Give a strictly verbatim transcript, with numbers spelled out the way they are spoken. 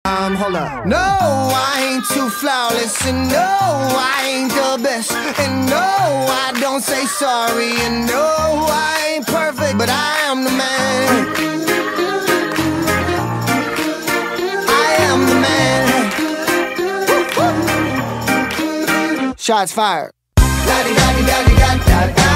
Um, hold up. No, I ain't too flawless, and no, I ain't the best, and no, I don't say sorry, and no, I ain't perfect, but I am the man. I am the man. Woo, woo. Shots fired. La di da di da di da da da.